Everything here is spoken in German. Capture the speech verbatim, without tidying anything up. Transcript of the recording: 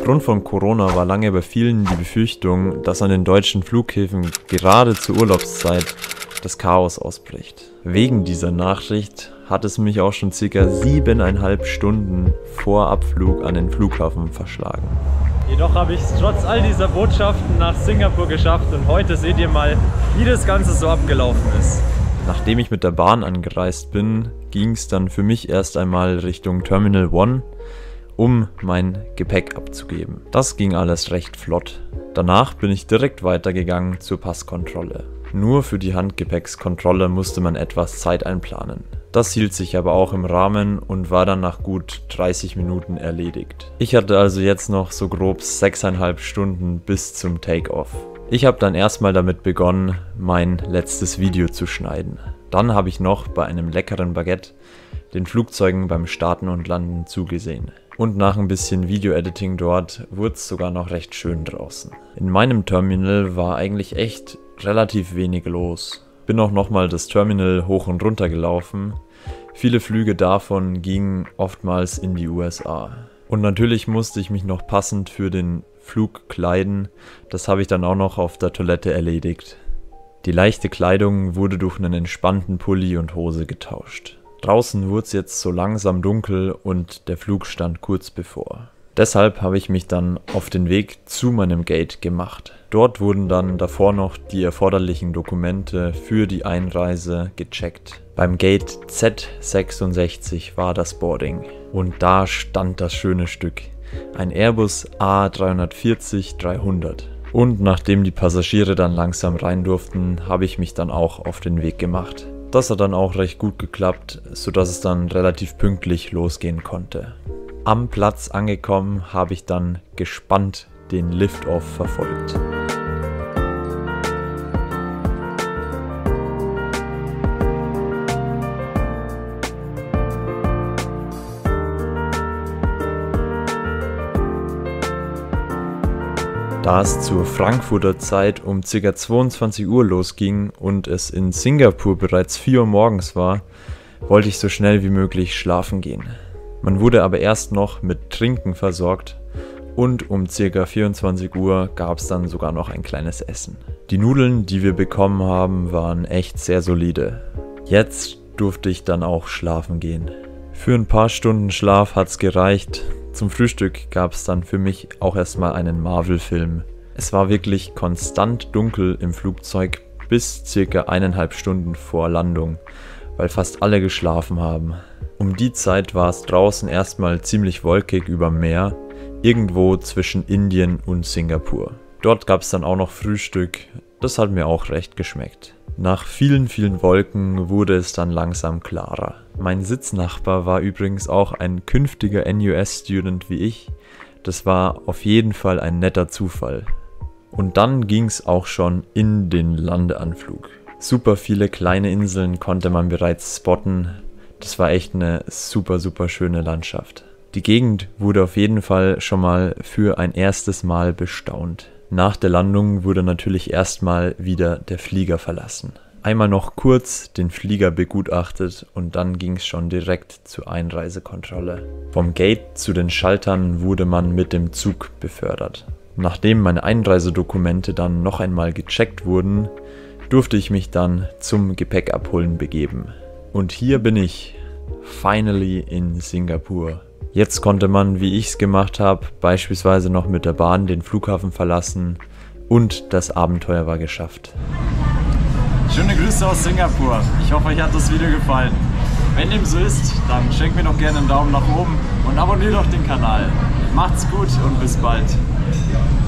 Aufgrund von Corona war lange bei vielen die Befürchtung, dass an den deutschen Flughäfen gerade zur Urlaubszeit das Chaos ausbricht. Wegen dieser Nachricht hat es mich auch schon circa siebeneinhalb Stunden vor Abflug an den Flughafen verschlagen. Jedoch habe ich es trotz all dieser Botschaften nach Singapur geschafft und heute seht ihr mal, wie das Ganze so abgelaufen ist. Nachdem ich mit der Bahn angereist bin, ging es dann für mich erst einmal Richtung Terminal eins, um mein Gepäck abzugeben. Das ging alles recht flott. Danach bin ich direkt weitergegangen zur Passkontrolle. Nur für die Handgepäckskontrolle musste man etwas Zeit einplanen. Das hielt sich aber auch im Rahmen und war dann nach gut dreißig Minuten erledigt. Ich hatte also jetzt noch so grob sechseinhalb Stunden bis zum Take-Off. Ich habe dann erstmal damit begonnen, mein letztes Video zu schneiden. Dann habe ich noch bei einem leckeren Baguette den Flugzeugen beim Starten und Landen zugesehen. Und nach ein bisschen Video-Editing dort wurde es sogar noch recht schön draußen. In meinem Terminal war eigentlich echt relativ wenig los. Bin auch nochmal das Terminal hoch und runter gelaufen. Viele Flüge davon gingen oftmals in die U S A. Und natürlich musste ich mich noch passend für den Flug kleiden. Das habe ich dann auch noch auf der Toilette erledigt. Die leichte Kleidung wurde durch einen entspannten Pulli und Hose getauscht. Draußen wurde es jetzt so langsam dunkel und der Flug stand kurz bevor. Deshalb habe ich mich dann auf den Weg zu meinem Gate gemacht. Dort wurden dann davor noch die erforderlichen Dokumente für die Einreise gecheckt. Beim Gate Z sechsundsechzig war das Boarding und da stand das schöne Stück. Ein Airbus A drei vierzig dreihundert. Und nachdem die Passagiere dann langsam rein durften, habe ich mich dann auch auf den Weg gemacht. Das hat dann auch recht gut geklappt, sodass es dann relativ pünktlich losgehen konnte. Am Platz angekommen, habe ich dann gespannt den Lift-Off verfolgt. Da es zur Frankfurter Zeit um ca. zweiundzwanzig Uhr losging und es in Singapur bereits vier Uhr morgens war, wollte ich so schnell wie möglich schlafen gehen. Man wurde aber erst noch mit Trinken versorgt und um ca. vierundzwanzig Uhr gab es dann sogar noch ein kleines Essen. Die Nudeln, die wir bekommen haben, waren echt sehr solide. Jetzt durfte ich dann auch schlafen gehen. Für ein paar Stunden Schlaf hat es gereicht. Zum Frühstück gab es dann für mich auch erstmal einen Marvel-Film. Es war wirklich konstant dunkel im Flugzeug bis circa eineinhalb Stunden vor Landung, weil fast alle geschlafen haben. Um die Zeit war es draußen erstmal ziemlich wolkig über Meer, irgendwo zwischen Indien und Singapur. Dort gab es dann auch noch Frühstück, das hat mir auch recht geschmeckt. Nach vielen, vielen Wolken wurde es dann langsam klarer. Mein Sitznachbar war übrigens auch ein künftiger N U S-Student wie ich. Das war auf jeden Fall ein netter Zufall. Und dann ging es auch schon in den Landeanflug. Super viele kleine Inseln konnte man bereits spotten. Das war echt eine super, super schöne Landschaft. Die Gegend wurde auf jeden Fall schon mal für ein erstes Mal bestaunt. Nach der Landung wurde natürlich erstmal wieder der Flieger verlassen. Einmal noch kurz den Flieger begutachtet und dann ging es schon direkt zur Einreisekontrolle. Vom Gate zu den Schaltern wurde man mit dem Zug befördert. Nachdem meine Einreisedokumente dann noch einmal gecheckt wurden, durfte ich mich dann zum Gepäckabholen begeben. Und hier bin ich, finally in Singapur. Jetzt konnte man, wie ich es gemacht habe, beispielsweise noch mit der Bahn den Flughafen verlassen und das Abenteuer war geschafft. Schöne Grüße aus Singapur. Ich hoffe, euch hat das Video gefallen. Wenn dem so ist, dann schenkt mir doch gerne einen Daumen nach oben und abonniert doch den Kanal. Macht's gut und bis bald.